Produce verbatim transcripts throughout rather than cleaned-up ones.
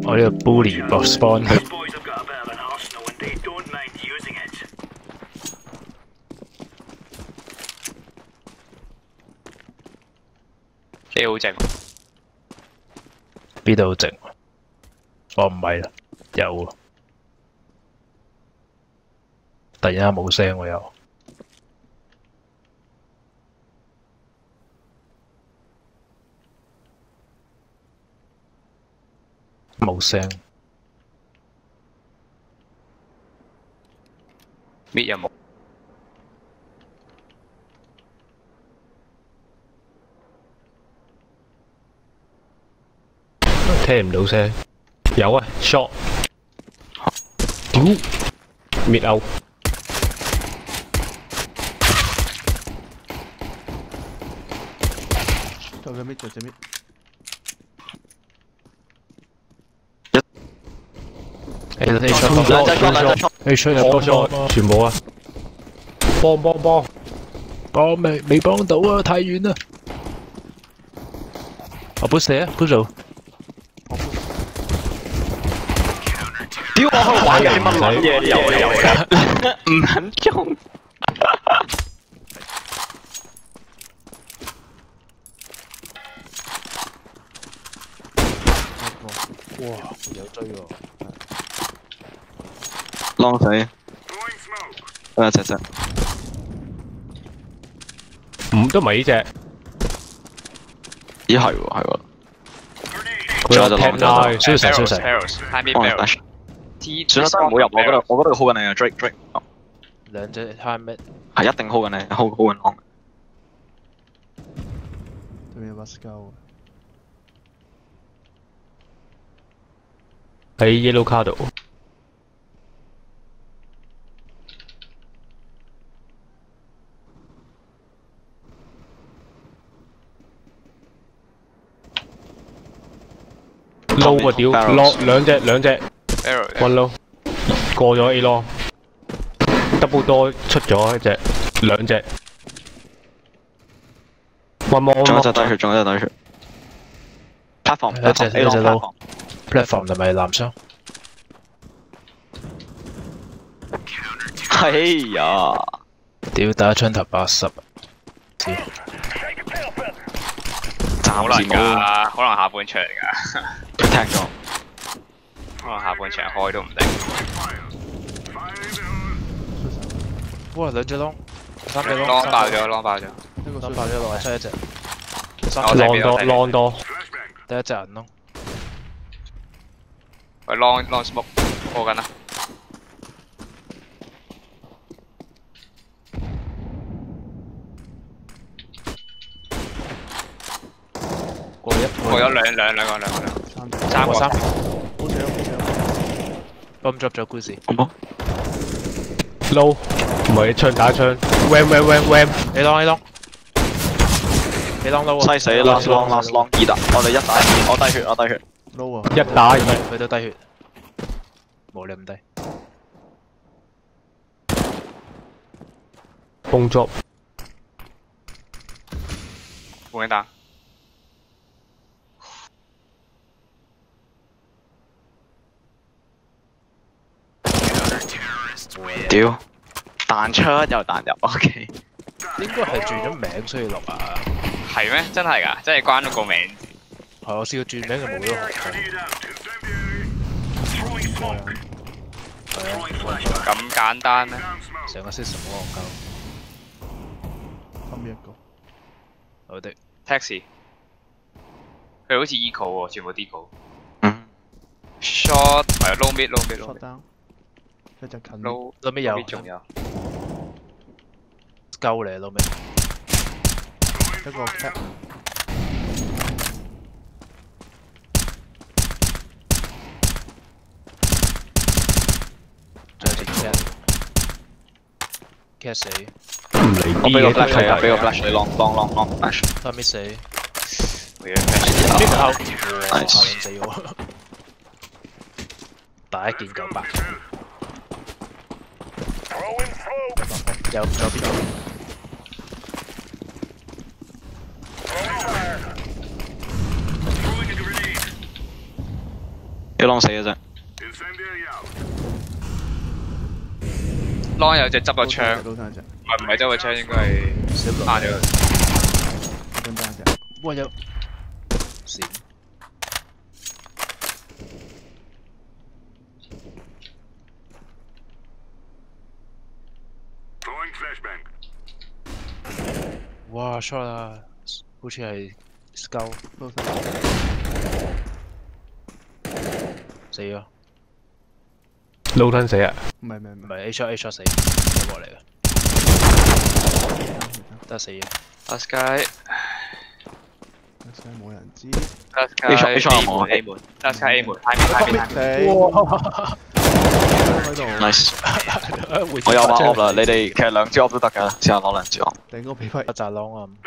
我呢個 bully box spawn。 A 好靜。 邊度好靜？我唔係啦，有啊。突然間冇聲喎又。冇聲。 搣有冇？ 聽唔到聲。有啊 ，shot。屌，滅歐。 就隻搣，就隻搣。 A A shot，兩隻 shot， 兩隻 shot，A shot 又多 shot， 全部啊！幫幫幫！幫未未幫到啊，太遠啦！我 push 你啊 ，push 到。 屌我去玩嘅乜撚嘢遊嚟遊嘅，唔肯中。 哇！有追喎。 浪死。啊隻隻。 唔都唔係呢隻。 咦係喎係喎。 佢有 tap line，消神消神。 下面 barrel。 算啦，都唔好入我嗰度，我嗰度 hold 緊你啊 ，Drake Drake。 兩隻 time mid。係一定 hold 緊你 ，hold hold 緊我。 對面有把 scout。 喺 yellow card 度。撈啊屌！落兩隻兩隻。one low， 過咗 A 咯 ，double door 出咗一隻，兩隻。one more， 仲有一隻低血，仲有一隻低血。platform， 一隻一隻 low，platform 係咪藍箱？ 哎呀！ 屌打槍頭八十， 暫時冇，可能下半場嚟㗎。 佢踢咗。 可能下半場開都唔定。 哇！兩隻窿，三隻窿， 窿爆咗，窿爆咗。 呢個窿爆咗落嚟出一隻。 浪多浪多，第一隻人窿。 喂，浪浪 smoke 過緊啦。 過一過咗兩兩兩個兩個兩個三個三。 好似有好似有。 bomb drop 咗 Gucci。 好冇 low， 唔係槍打槍 ，wham wham wham wham， 你當你當，你當 low 啊！ 犀死 last long last long 二打，我哋一打二，我低血我低血。 low 啊！ 一打二，佢都低血，冇你咁低。bomb drop， 冇人打。 屌，彈出又彈入 ，OK。 應該係轉咗名所以落啊。 係咩？真係㗎，真係關咗個名。 係我試過轉名就冇咗學嘅。 咁簡單咩？ 成個 system 好戇鳩。 後面一個。 好的。 taxi。佢好似 eco 喎，全部 deco。 嗯。 short 係 low mid low mid low mid。一隻近。 low low mid 有。 仲有。 鳩嚟 low mid。 一個 cap。 仲有隻 cat。cat 死。 唔理我俾個 flash 你啊，俾個 flash 你 long long long long flash。 得 miss 死。 我要 flash。 呢個哇！死我。打一件九百。有有邊度？ long 死嘅啫。 long 有隻執個槍， 撈翻隻， 唔係唔係執個槍，應該係啱咗。 跟單隻。 哇有閃。哇 shot 啊！好似係 scout 撈晒。 死咗。 撈吞死啊！ 唔係唔係唔係。 唔係 A shot A shot 死，過嚟嘅。得死咗。 Last guy。 Last guy 冇人知。 Last guy A shot 冇 A 門 ，Last guy A 門，太面太面太面。 哇！喺度。 Nice。我有把 op 啦，你哋其實兩支 op 都得㗎，試下攞兩支 op。 頂個俾翻一扎 long 啊！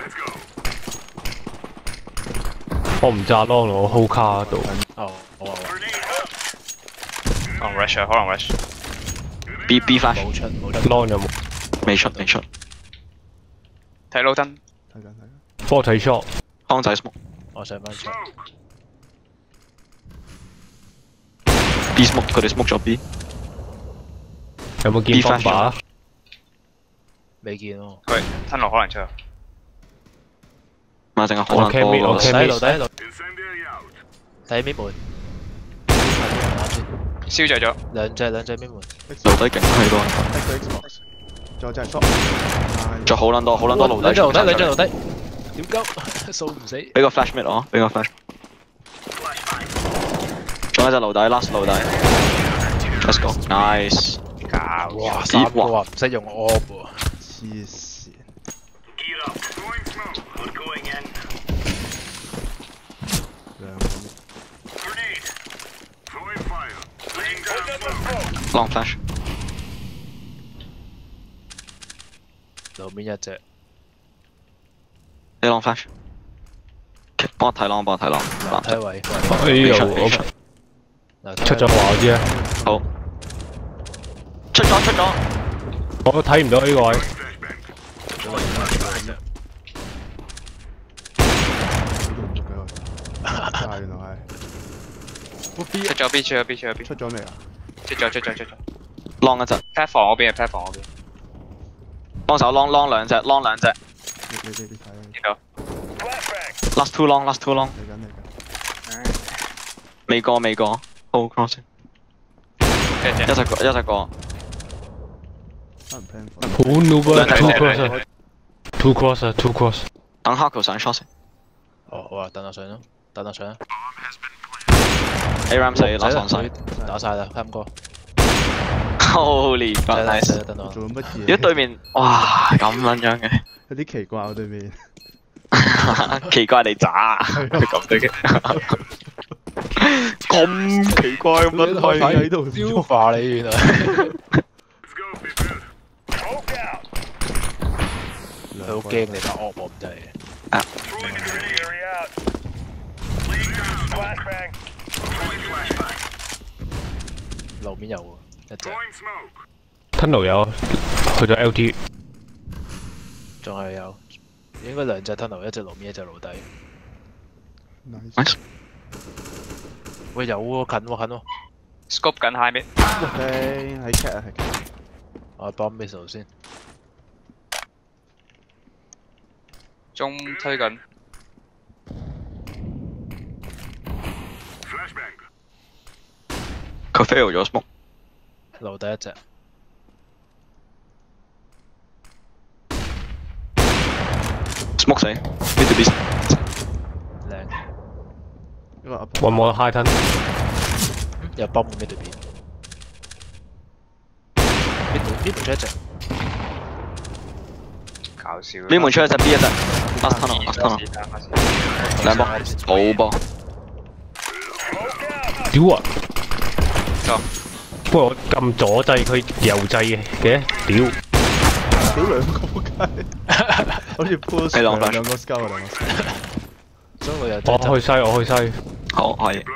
我唔炸 long 我 hold 卡度。 哦，好啊。 可能 rush 啊，可能 rush。 B B flash。 冇出冇出。 long 有冇？ 未出未出。 睇路燈。 睇緊睇緊。 科體 shot。 康仔 smoke。 我上翻出。 B smoke 佢哋 smoke 咗 B。 有冇見方法？ 未見喎。 佢吞落可能出。 咪淨係可能多咯。 底度底度。底邊門。 燒着咗。 兩隻兩隻邊門。 路底勁喺度。 仲有隻 shot。 仲好撚多好撚多路底。 兩隻路底兩隻路底。點鳩？掃唔死。 俾個 flash mid 我，俾個 flash。仲有隻路底 ，last 路底。Let's go， nice。 搞哇！三個啊，唔識用 op 喎。 黐線。兩個。 Long flash。 路面一隻。 你 long flash。幫我睇 long，幫我睇 long。 睇位。 哎呦！出咗話我知啊。 好。出咗出咗。 我睇唔到呢個位。 啊，原來係。 出咗 B 出咗 B 出咗 B。 出咗未啊？ 出咗出咗出咗。 long 一隻。 platform 嗰邊係 platform 嗰邊。 幫手 long long 兩隻 long 兩隻。 你你你睇。 見到。 Last two long last two long。 嚟緊嚟緊。 未過未過。好 crossing。一隻個一隻個。 好 noob 啊 ！two cross 啊 ！two cross 啊 ！two cross。 等黑球上 shot 先。 哦，好啊，等我上咯，等我上。 A ram 死 ，last on side。 打晒啦，啱哥。 Holy nice。 做乜嘢？ 如果對面，哇咁撚樣嘅。 有啲奇怪喎對面。 奇怪你渣，咁嘅。咁奇怪咁撚係喺度消化你原來。佢好驚你把惡魔真係。 啊！ 路面有喎，一隻。 Tunnel 有，去咗 L T。 仲係有，應該兩隻 tunnel，一隻路面，一隻路底。 Nice。 喂，有喎，近喎，近喎。 scope 緊 high mid。 OK，喺 cat 啊，係 cat。 我幫 missile 先。 中推緊。 佢 fail 咗 smoke。 路底一隻。 smoke 死 ，mid to B。 靚。 一個 up。 One more high turn。 有泵 mid to B。mid to mid to 出一隻。 搞笑。 呢門出一隻 B 一隻 ，last tunnel last tunnel。兩波，好波。 屌啊！ 錯。 不過我撳左掣佢右掣嘅，屌！ 屌兩個街，好似 push 兩個 scout 啊兩個。 所以我又。 我去西，我去西。 好，可以。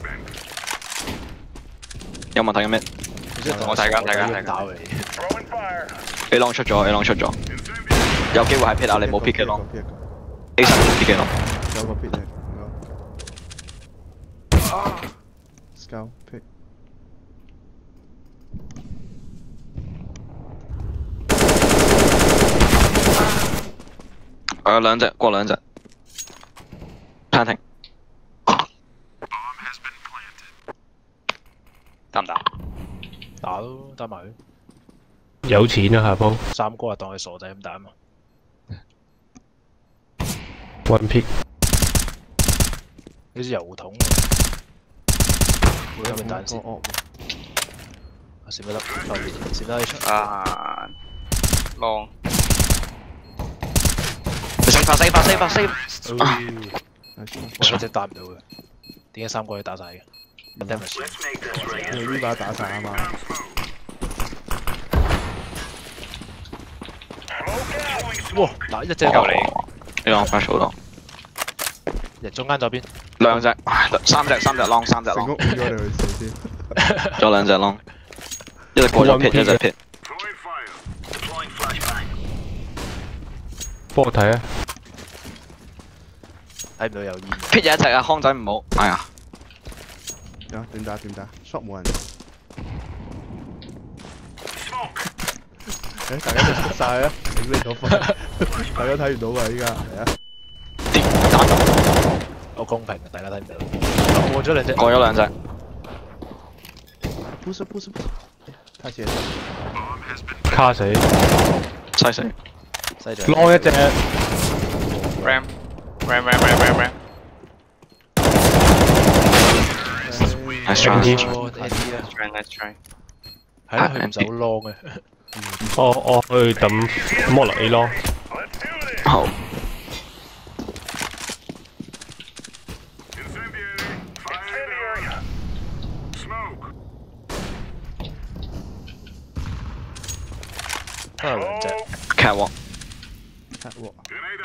有問題嘅咩？ 我睇緊睇緊睇緊。 A long 出咗 ，A long 出咗，有機會係 pit 啊！你冇 pit 嘅 long。A 十冇 pit 嘅 long。 有個 pit 嘅。 交劈。 我有兩隻，過兩隻。暫停。打唔打？ 打咯，打埋佢。 有錢啊下鋪。 三哥啊，當佢傻仔咁打嘛。 One pick。 呢支油桶喎。會有冇彈先？啊，閃得得，後面閃得出。 啊，浪。 死法死法死法死！ 我一直打唔到嘅，點解三個都打晒嘅？一定咪算。 你呢把打晒啊嘛。 哇！嗱，一隻有你，呢個 flash 好多。 人中間左邊。 兩隻，三隻三隻 long 三隻 long。 成功咗你去死先。 仲有兩隻 long， 一隻過咗 pit， 一隻 pit。 幫我睇啊！ 睇唔到有煙。 pit 有一隻啊，康仔唔好。哎呀！ 啊，點打點打 ？shot 冇人。誒，大家都出晒啊！頂你個肺！大家睇唔到啊！依家係啊。 好公平，大家睇唔到。過咗兩隻。 過咗兩隻。 push push push， 太斜。 卡死。 犀死。 犀利。 攞一隻。 ram ram ram ram ram ram。 Nice try。 Nice try nice try。 係咯，佢唔走 long 嘅。 我我去抌摩落 A 咯。 好。 都有兩隻。 catwalk。 catwalk。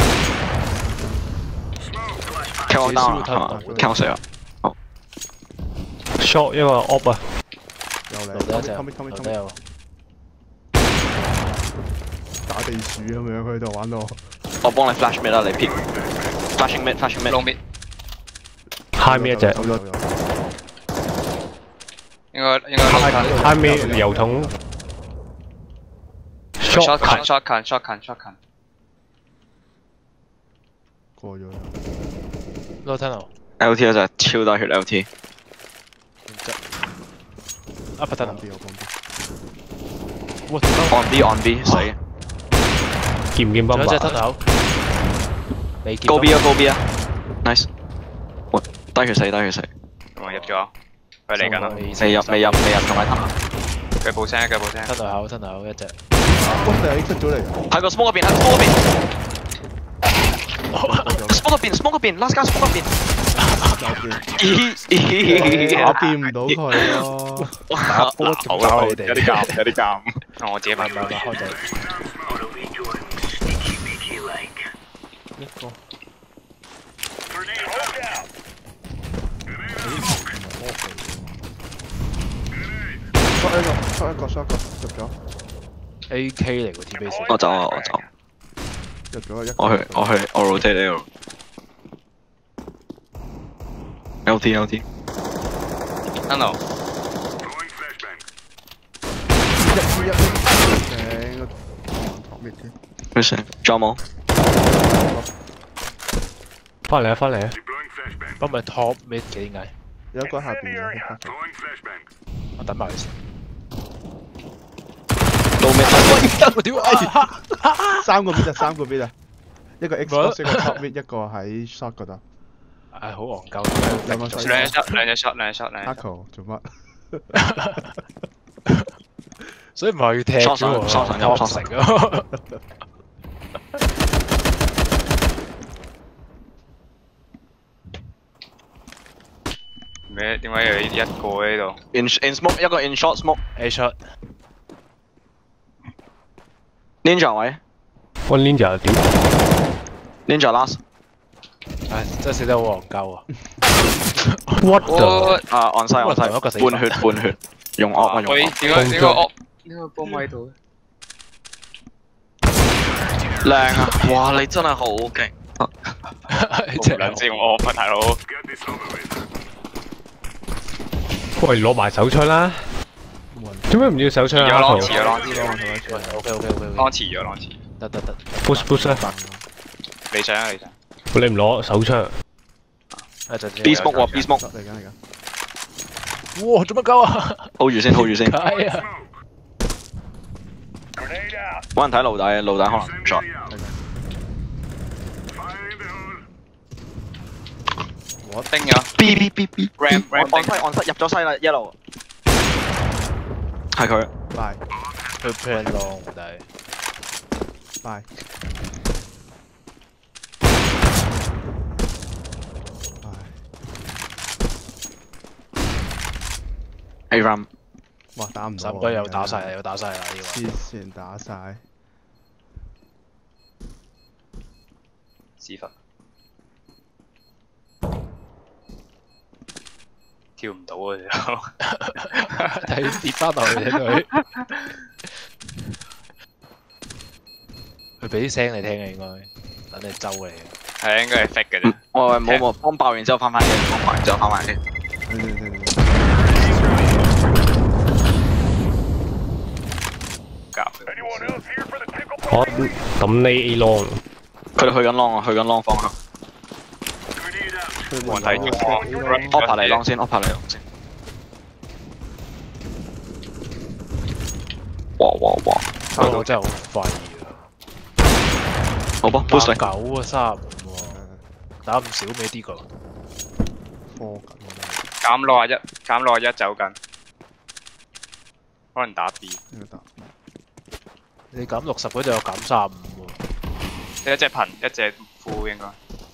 catwalk down 係嘛 ？catwalk 死啦。好。 shot 一個 op 啊。 又嚟。 留低一隻。 後面後面後面。 留低有。 打地鼠咁樣佢喺度玩到。 我幫你 flash mid 啦，你 pick。flashing mid，flashing mid。 long mid。 high mid 一隻。 應該應該 high mid 油桶。 shot 近 shot 近 shot 近 shot 近。 過咗啦。 low tunnel。 L T 嗰隻超低血 L T。 upper tunnel。 我 on B on B 死。 見唔見崩？ 仲有隻 tunnel。未見。 高 B 啊高 B 啊 ，nice。喂，低血死低血死。 有冇入咗？佢嚟緊啦。 未入未入未入，仲喺 tunnel。 腳步聲腳步聲。 tunnel 口 tunnel 口一隻。 哇！你出咗嚟。 喺個 smoke 嗰邊，喺個 smoke 嗰邊。smoke 嗰邊 smoke 嗰邊 ，last guy smoke 嗰邊。 打掂唔到佢咯。 打波仲打你哋。 有啲尷有啲尷。我自己慢慢慢開仔。 一個。出一個，出一個，出一個，入咗。 A K 嚟喎 T base。 我走啊我走。 入咗一個。 我去我去我 rotate L。L T L T。 Hello。 一一一。成個托咩添？ 咩聲？仲有冇？ 翻嚟啊翻嚟啊！ 不咪 top mid 嘅點解？ 有一個喺下邊嘅。 我等埋佢先。 到咩？ 我屌啊！ 三個 mid 啊，三個 mid 啊，一個 Xbox， 一個 top mid， 一個喺 shot 嗰度。 係好戇鳩。 兩個細。 兩隻 shot， 兩隻 shot， 兩隻 shot， 兩隻 shot。做乜？ 所以唔係要踢啫喎，確成咯。 咩？點解有一個喺度 ？In in smoke 一個 in short smoke。 A shot。 Ninja 位。 One ninja 屌。 Ninja last。 唉，真係死得好戇鳩啊 ！What the？ 啊 on side on side， 半血半血，用惡啊用惡。 喂，點解點解惡？點解幫我喺度嘅？ 靚啊！哇，你真係好勁。 兩支用惡啊，大佬。 喂，攞埋手槍啦！做咩唔要手槍啊？ 遲咗咯，遲咗咯， 啲咯，係咪先 OK OK OK。 浪遲咗，浪遲。 得得得 push push 啊！ 你想啊，你想。 你唔攞手槍？ 一陣先。 B smoke 喎 ，B smoke。 嚟緊嚟緊。 哇！做乜鳩啊 hold 住先 ，hold 住先。 係啊！ 揾人睇路底，路底可能唔錯。 我叮咗。 B B B B。 Ram Ram 按西按西入咗西啦，一路。係佢。 拜佢 plan long 但係。 拜。 A ram。 哇！打唔到。 三隊又打晒啦，又打晒啦呢個。 黐線打晒。 屎忽。跳唔到啊！ 睇跌翻落去睇佢。佢俾啲聲你聽嘅應該，等你周嚟嘅。 係應該係 fake 嘅啫。 喂喂，冇冇，幫爆完之後翻返嚟，幫爆完之後翻返嚟。 我抌你 A long。 佢哋去緊 long 啊，去緊 long 方向。 冇人睇住我。 Oppa 嚟 long 先 ，Oppa 嚟 long 先。哇哇哇！ 我真係好廢啊！ 好吧 ，push 九啊，三十五喎，打唔少咩啲個？ 科緊減六啊一，減六啊一走緊。可能打 B。 應該打。 你減六十嗰隻有減三十五喎。 一隻頻，一隻負應該。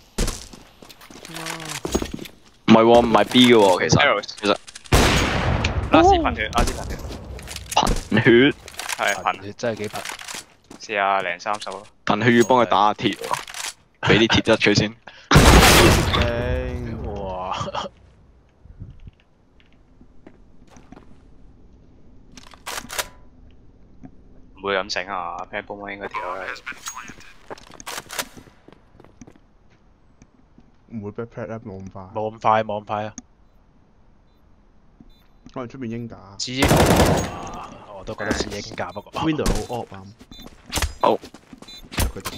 唔係喎，唔係 B 嘅喎，其實。其實。 拉斯頻血，拉斯頻血。 貧血。 係貧血真係幾貧。 試下零三十咯。 貧血要幫佢打下鐵喎，俾啲鐵質佢先。 哇！ 唔會咁醒啊 ，Pan 波應該跳啦。 唔會 backpack 咧，冇咁快。 冇咁快，冇咁快啊！ 可能出面鷹架。 知鷹啊！我都覺得似鷹架，不過。 Window 好 off 啊！ 好。 佢哋。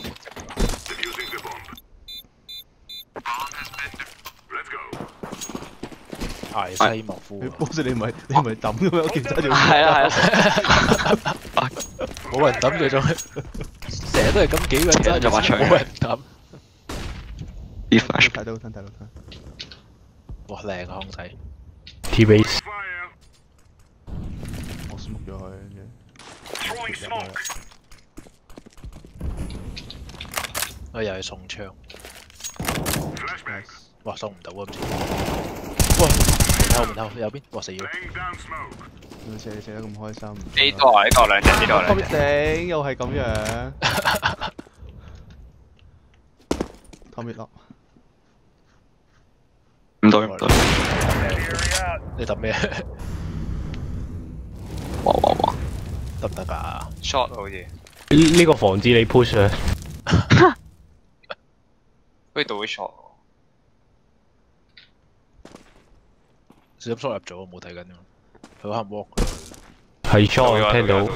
艾西莫夫。 波士你唔係你唔係抌嘅咩？我見真係。 係啊係啊。 冇人抌佢仲，成日都係咁幾個人揸住把槍，冇人抌。 Flash 睇到睇到睇。 哇靚啊控仔 T base。 我 smoke 咗佢跟住。 我又係送槍。哇送唔到啊！哇門口門口右邊，哇死咗！ 你射射得咁開心。 呢個啊呢個兩隻呢個兩隻。 頂又係咁樣。Tommy 落。 唔對唔對。 你揼咩？ 哇哇哇！ 得唔得㗎 ？short 好似。 呢呢個防止你 push 啊。 好似到啲 short。 小心 short 入咗，冇睇緊㗎。佢可能 walk。 係 short 聽到。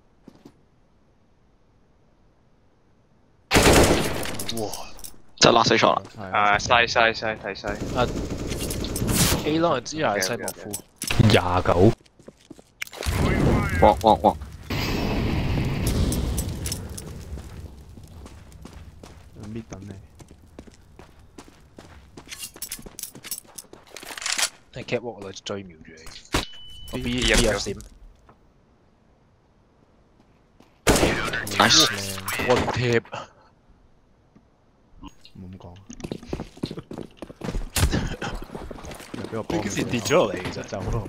哇！ 真係拉死 short 啦。 啊西西西睇西。 啊 A 咯，之下係西莫夫。 廿九。 哇哇哇！ 搣等你。 係 catwalk 嚟追瞄住你。B 入入閃。 Nice。 One tap。 唔好咁講。 你幾時跌咗落嚟？其實就咯。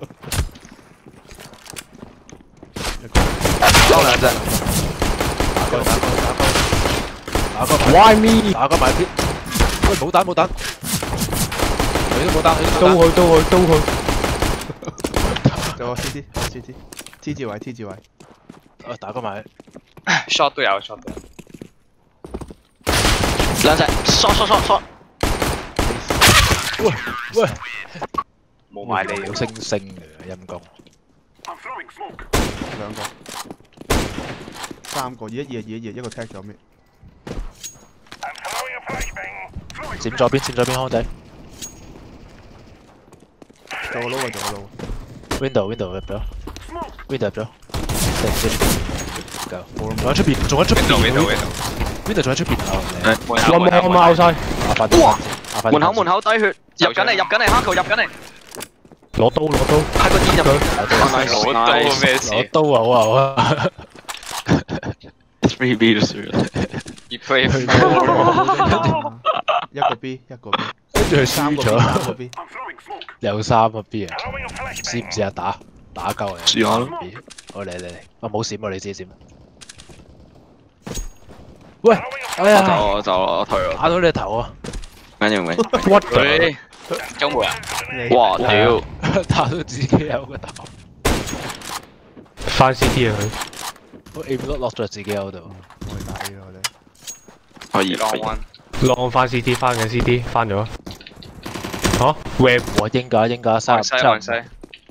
攞兩隻。 打個打個打個打個。 Why me？ 打個埋啲。喂冇彈冇彈。你都冇彈，你都去都去都去。 就我 C C C C T 字位 T 字位。 啊打個埋。 short 都有 short 都有。 兩隻，short short short short。 喂喂， 冇買你好星星嘅陰公。 兩個，三個，二一二二二一個 tag 咗咩？ 閃左邊，閃左邊康仔。 做個撈啊，做個撈。 Window Window 入咗 ，Window 入咗。夠。仲喺出邊，仲喺出邊。Window 仲喺出邊啊！ 我冇我冇晒。 哇！門口門口低血，入緊嚟入緊嚟，黑球入緊嚟。 攞刀攞刀。 喺個煙入。 攞刀咩事？ 攞刀啊！好啊好啊。 three B 就輸啦。 越飛越一個 B， 一個 B， 跟住佢輸咗。 三個 B， 有三個 B 啊！試唔試下打打鳩啊？ 試下咯。 好嚟嚟嚟，啊冇閃啊！你知閃。喂，哎呀！ 走我走我退打到你頭啊！ 緊要未？ 屈佢周末啊！ 哇屌！ 打到自己有個頭。 翻 C T 啊佢。 我 aim 都落咗自己嗰度。 我哋打 A 啦，我哋。 可以。 浪彎。 浪翻 C T， 翻緊 C T， 翻咗。嚇 ？Web 我英架英架三西岸西。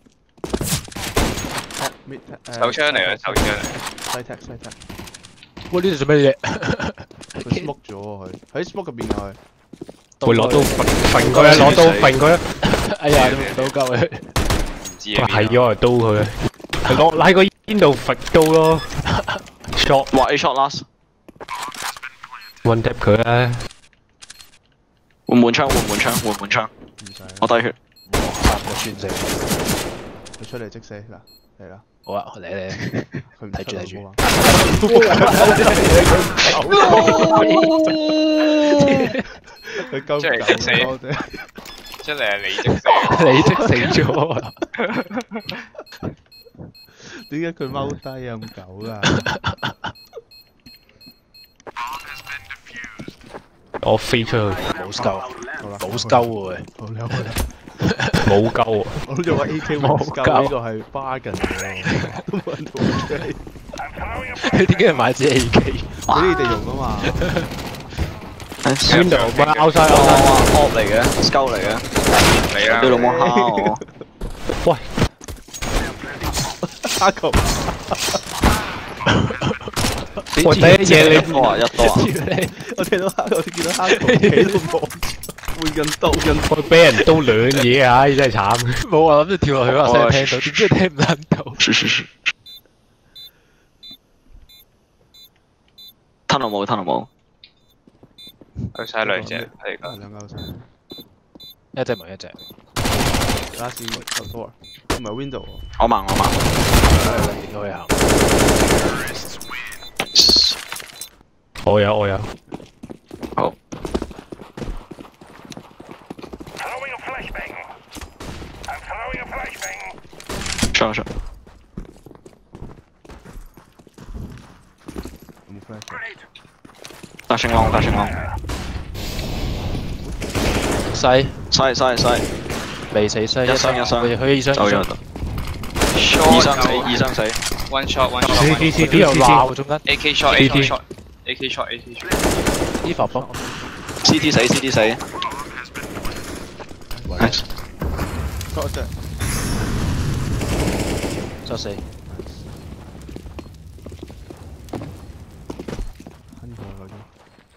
手槍嚟嘅手槍嚟。 西 tag 西 tag。 喂，呢度做咩嘢？ 佢 smoke 咗喎佢，喺 smoke 入邊啊佢。 會攞刀揈佢啊！攞刀揈佢啊！ 哎呀，都唔到鳩佢。 唔知啊。 係咗嚟刀佢，係攞喺個煙度揈刀咯。shot， 哇 A shot last。 one tap 佢啊！ 換滿槍，換滿槍，換滿槍。我低血。 哇，三個穿死。 佢出嚟即死嗱，嚟啦。 好啊，嚟嚟。 佢唔睇住睇住。 佢鳩出嚟即死。出嚟係你即死。 你即死咗啊！ 點解佢踎低啊咁狗啊？ 我飛出去， 冇鳩，冇鳩喎。 好兩個咧， 冇鳩啊！ 我諗住話 A K 冇鳩，呢個係 bargain 嘅，都冇人同我吹。 你點解買支 A K？ 俾你哋用啊嘛。 Window 唔係 outside 哇 outside 哇 off 嚟嘅 ，scout 嚟嘅。 你啦。 對老母蝦我。 喂！ 哈球。 我第一嘢你多啊一多啊！ 我聽到哈，我見到哈球企都望，換緊刀緊。 我俾人刀兩嘢啊！真係慘。 冇啊，諗住跳落去話聲聽到，點知聽唔到。 是是是。吞到冇，吞到冇。 去晒兩隻係㗎。 兩個晒。 一隻埋一隻。 Last door， 唔係 window。 我盲我盲。 應該行。 我有我有。 好。上上。 有冇 flash？ 大聲浪，大聲浪。 西西西西。 未死西， 一傷一傷。 佢佢二傷。 走咗。二傷死，二傷死。 One shot one shot。 C T C T 又 C 鬧 T。 中間。 A K shot A K shot A K shot A K shot。 呢發崩。 C T 死 C T 死。Nice。 錯隻。 就死。 吞過嗰種。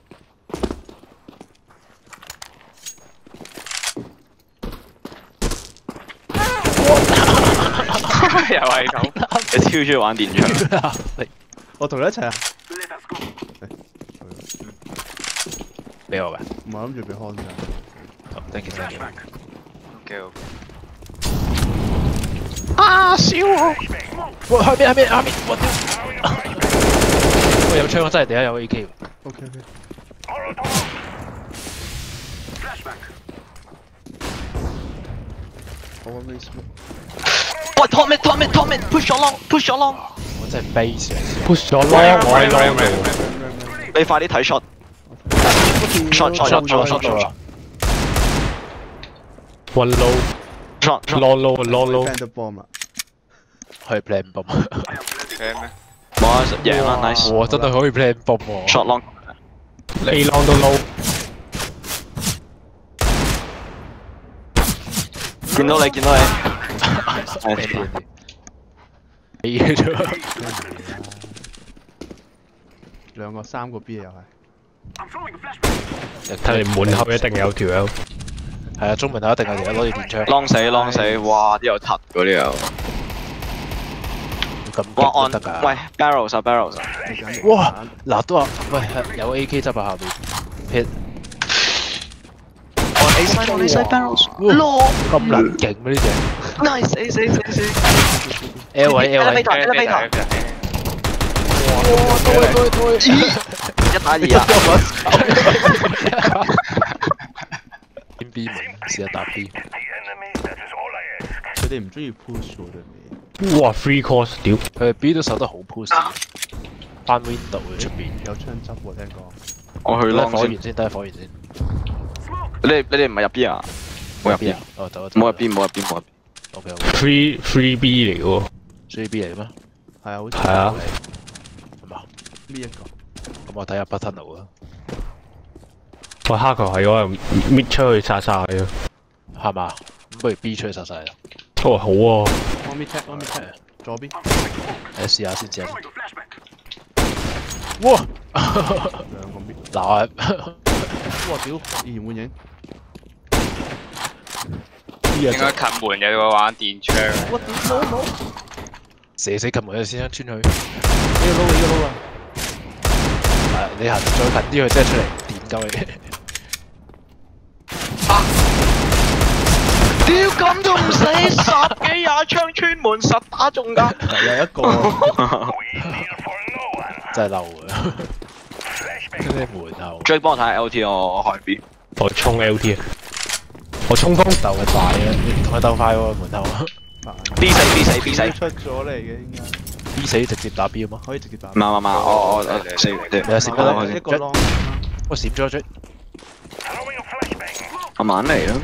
又係咁。 你超中意玩電槍。 我同你一齊啊！ 俾我㗎。 唔係諗住俾康咋。 好 ，thank you thank you。 OK OK。 啊！笑我！哇！後面後面後面！我屌！我有槍啊！真係第一有 A K。 OK OK。我揾 base。 喂 ，top mid top mid top mid，push 咗 long，push 咗 long。 我真係 base 啊 push 咗 long， 我係 long 嚟。 你快啲睇 shot。shot shot shot shot shot shot。 One low。 shot long low long low。 Plant bomb 啦。 可以 plan bomb。 OK 咩？ 哇，贏啦 ，nice。 哇！真係可以 plan bomb 喎。 shot long。 A long 都 low。 見到你，見到你。 A 嘅啫。 兩個三個 B 又係。 睇你門口一定有條友。 係啊，中門口一定係有攞住電槍。 啷死啷死，哇！啲有突嗰啲有。 咁哇勁都得㗎。 喂 ，barrels 啊 barrels 啊！ 哇！嗱都話，喂有 A K 執啊下邊。hit。 A side A side barrels。 攞咁撚勁咩呢隻 ？Nice 死死死死。 L 位 L 位。 elevator elevator。 哇！對對對。 一打二啊！ 邊 B 門試下打 B。 佢哋唔中意 push 喎，對面。 哇 ！free course 屌！ 佢 B 都守得好 push。翻 window 嘅出邊。 有槍執喎，聽講。 我去啦。 啷先。 火源先，等下火源先。 你哋你哋唔係入 B 啊？冇入 B 啊？ 哦，走冇入 B，冇入 B，冇入 B。 OK OK。 free free B 嚟嘅喎。 free B 嚟咩？ 係啊，好似係啊。 係嘛？ 呢一個。 咁我睇下 button 路啦。 喂，蝦球係我搣出去殺晒啊！ 係嘛？咁不如 B 出去殺晒啦。 哦，好啊。 我搣 check，我搣 check，左邊。 誒試下先，試下先。哇！ 兩個搣。 嗱， 哇屌！易燃換影。 應該近門有個玩電槍。 我屌冇冇。 射死近門嘅先生穿去。 呢個撈啊！呢個撈啊！ 係你行再近啲佢真係出嚟電鳩你。 屌咁都唔死，十幾廿槍穿門實打中㗎。 係有一個。 真係嬲啊！喺門後。 追幫我睇下 L T 我我開 B。 我衝 L T 啊！我衝鋒鬥佢快啊！同佢鬥快喎門後。 B 死 B 死 B 死。 出咗嚟嘅應該。 B 死直接打 B 啊嘛？ 可以直接打。 唔係唔係，我我我死你你係閃咗一個浪。 我閃咗追。 阿晚嚟啦。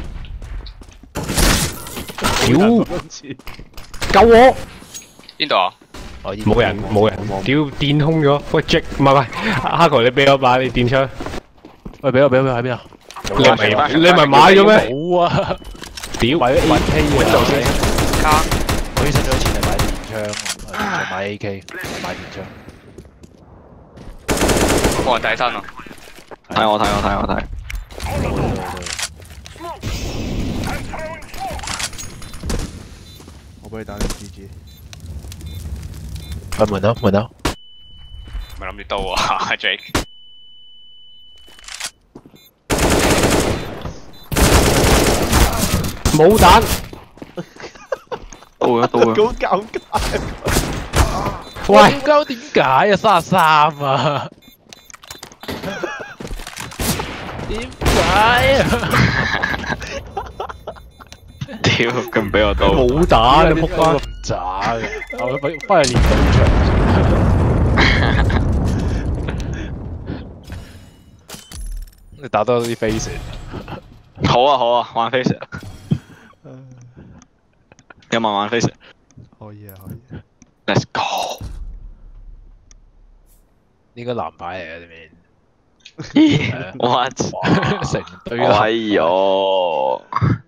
屌！救我！ 邊度啊？ 冇人冇人，屌電空咗！喂 Jack， 唔係喂，蝦球你俾我買你電槍。 喂，俾我俾我喺邊啊？ 你咪你咪買咗咩？ 冇啊！ 屌！ 買咗 A K 啊！ 卡。 我犧牲咗錢嚟買電槍，再買 A K， 買電槍。 冇人睇身啊！ 睇我睇我睇我睇。 我幫你打啲 G G。 開門口，門口。 咪諗住刀啊 ，Jake。 冇彈。 刀啊刀啊！ 好尷尬。 喂，鳩點解啊？三十三啊？點解啊？ 屌，咁唔俾我刀。 冇打你仆街。 咁渣嘅，我翻翻去練刀場。你打多啲 face。 好啊好啊，玩 face。有冇玩 face？ 可以啊可以。 Let's go。 應該藍牌嚟嘅呢邊。 What？ 成堆哎呦！